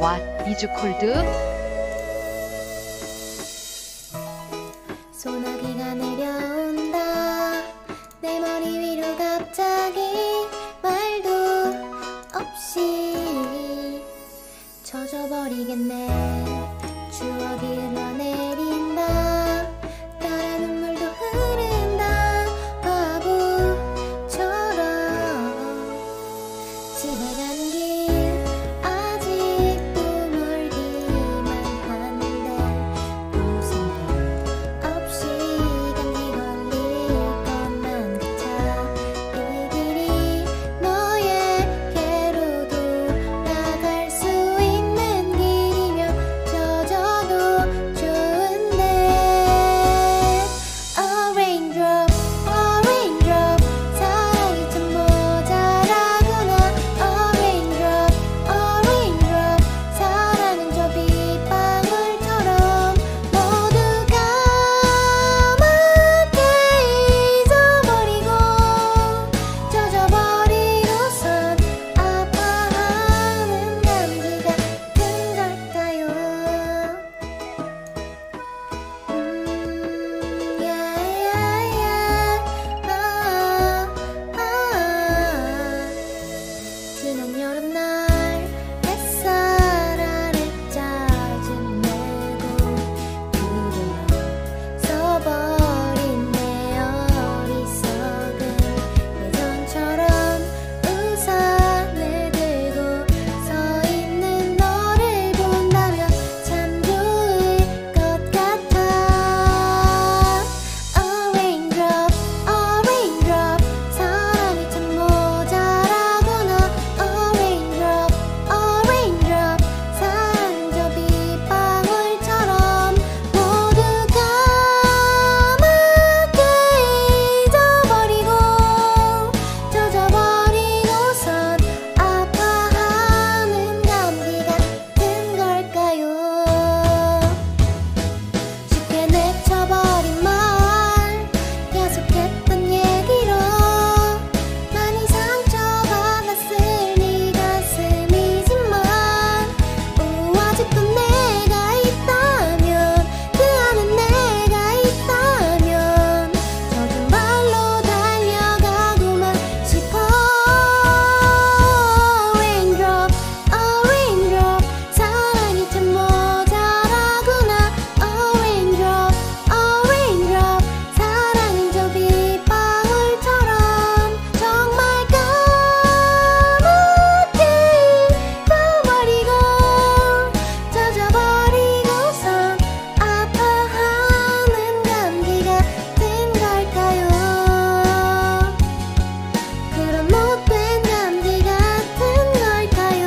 What is called? 소나기가 내려온다 내 머리 위로 갑자기 말도 없이 젖어버리겠네 추억이 흘러내린다 따라 눈물도 흐른다 바보처럼 집에 간 길 아직도 멀기만 한데 무슨 것 없이 감기 걸릴 것만 같아 이 길이 너에게로 돌아갈 수 있는 길이면 젖어도 좋은데 raindrop 사랑이 참 모자라구나 raindrop 사랑은 저 빗방울처럼 모두 까맣게 잊어버리고 젖어버리고선 아파하는 감기가 든 걸까요? 지난 여름날 햇살 아래 짜증내고 들어서버린 내 어리석은 예전처럼 우산을 들고 서 있는 너를 본다면 참 좋을 것 같아 raindrop 사랑이 참 모자라구나 raindrop 사랑은 저 빗방울처럼 모두 까맣게 잊어버리고 젖어버리고선 아파하는 감기가 든 걸까요? 쉽게 내쳐버린 말 계속했던 얘기로 많이 상처받았을 네 가슴이지만 아직도 내가 있다면 그 안에 내가 있다면 젖은 발로 달려가고만 싶어 raindrop 사랑이 참 모자라구나 raindrop 사랑은 저 빗방울처럼 정말 까맣게 잊어버리고 젖어버리고선 아파하는 감기가 든 걸까요? 그런 못된 감기가 든 걸까요?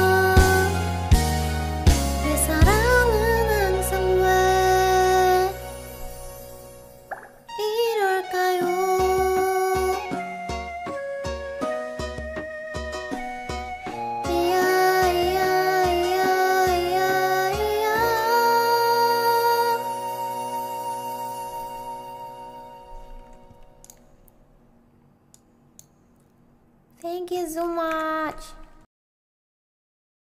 내 사랑은 항상 왜 이럴까요? Thank you so much.